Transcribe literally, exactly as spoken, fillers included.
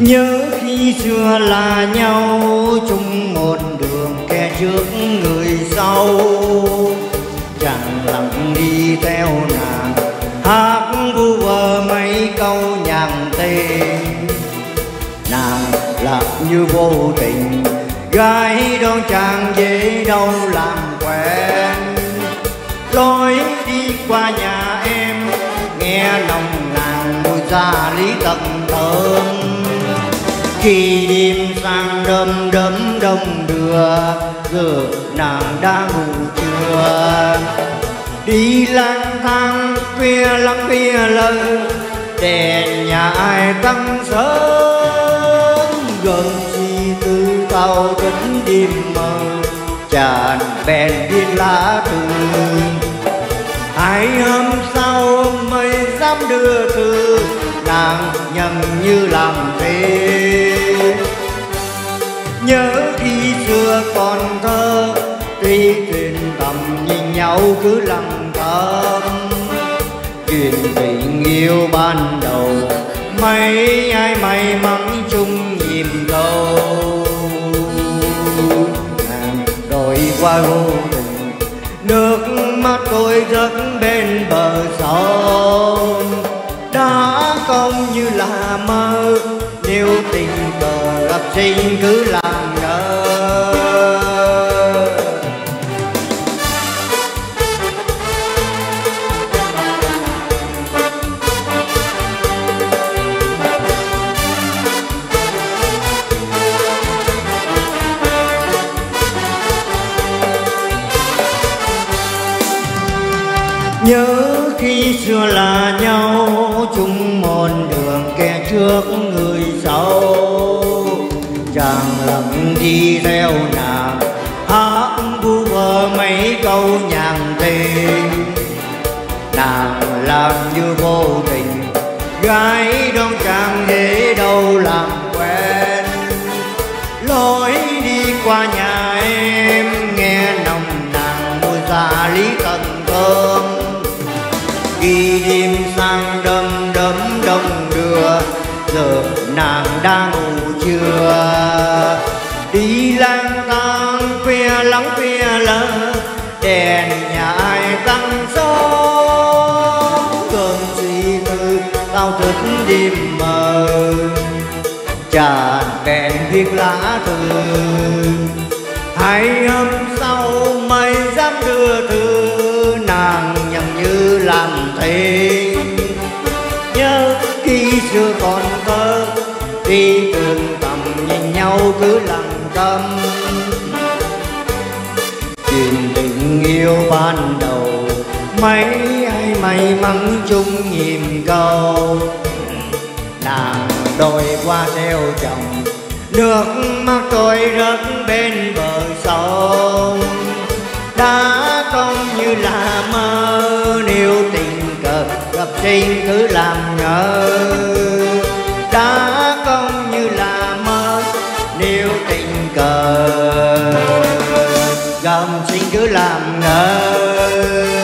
Nhớ khi xưa là nhau chung một đường, kẻ trước người sau chẳng lặng đi theo nàng, hát vu vơ mấy câu nhàn tê. Nàng lạc như vô tình, gái đón chàng dễ đâu làm quen. Lối đi qua nhà em nghe nồng nàn mùi gia lý tận thơm. Khi đêm sang đâm đấm đông đưa, giờ nàng đã ngủ chưa? Đi lang thang khuya lắng khuya lơ, đèn nhà ai tăng sớm. Gần chi từ tàu tính đêm mơ, tràn bèn viên lá thư. Hai hôm sau mới dám đưa thư, nàng nhận như làm thế. Nhớ khi xưa còn thơ, tuy thuyền tầm nhìn nhau cứ lặng thầm. Chuyện tình yêu ban đầu, mấy ai may mắn chung nhịp cầu. Nàng đổi qua vô tình, nước mắt tôi rớt bên bờ sông. Đã không như là mơ, nếu tình cờ gặp sinh cứ làm ngơ. Nhớ khi xưa là nhau chung một đường, kẻ trước người sau chàng lặng đi theo nàng, hát vu vơ mấy câu nhàn tình. Nàng làm như vô tình, gái đón chàng để đâu làm quen. Lối đi qua nhà em nghe nồng nàn mùi gia lý tận thơm. Khi đêm sang đâm đấm đông đưa, giờ nàng đang ngủ chưa? Đi lang thang khuya lắng khuya lơ, đèn nhà ai tăng sớm. Cơn suy tư tao thức đêm mờ, tràn bèn viết lá thư. Hai hôm sau mới dám đưa thư, nàng nhận như làm thế. Nhớ khi xưa còn thơ, đi đường tầm nhìn nhau cứ lặng tâm. Chuyện tình yêu ban đầu, mấy ai may mắn chung nhịp cầu. Nàng đôi qua theo chồng, nước mắt tôi rớt bên bờ sông. Đã không như là mơ, nếu tình cờ gặp sinh cứ làm ngơ. Đã không như là mơ, nếu tình cờ gặp sinh cứ làm ngơ.